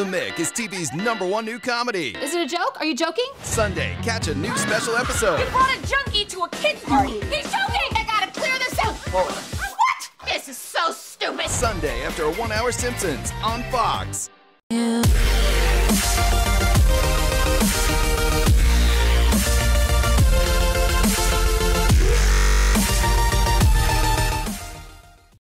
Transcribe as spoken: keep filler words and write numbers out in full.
Mick is T V's number one new comedy. Is it a joke? Are you joking? Sunday, catch a new special episode. You brought a junkie to a kid party. He's joking. I gotta clear this out. Whoa. What? This is so stupid. Sunday after a one-hour Simpsons on Fox. Yeah.